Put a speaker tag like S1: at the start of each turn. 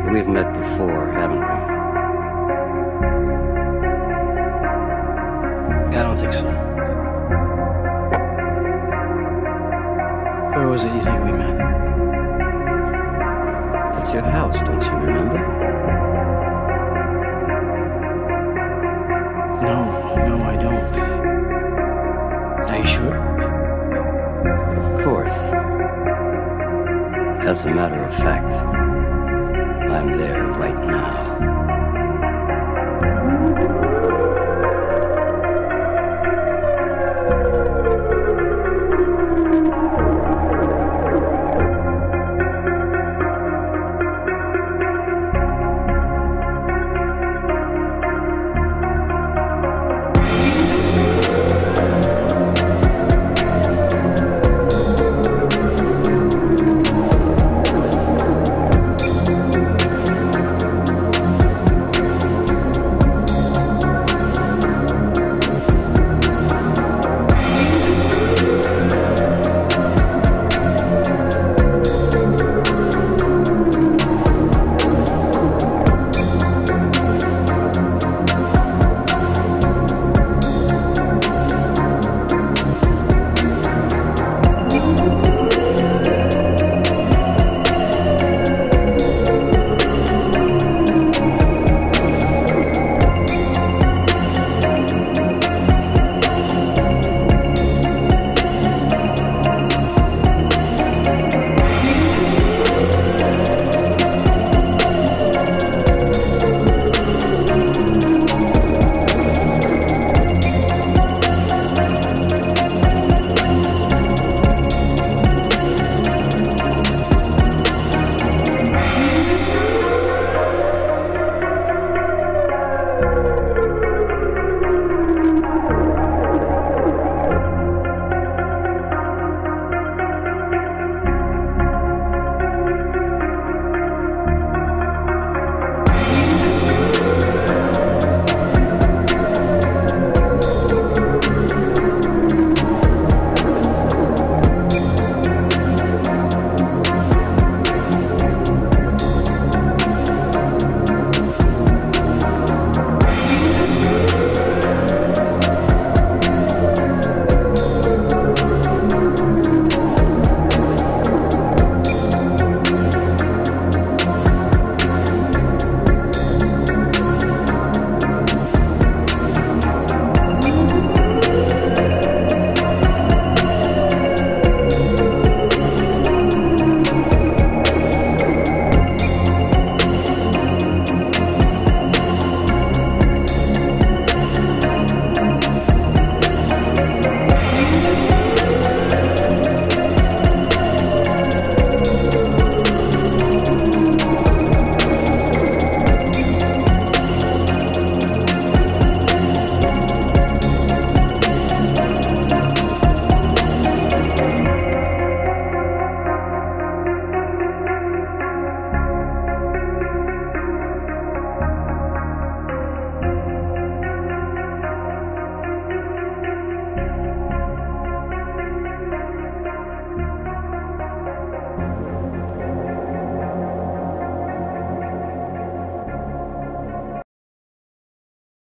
S1: We've met before, haven't we?
S2: I don't think so. Where was it you think we met?
S1: At your house, don't you remember?
S2: No, I don't. Are you sure?
S1: Of course. As a matter of fact, I'm there right now.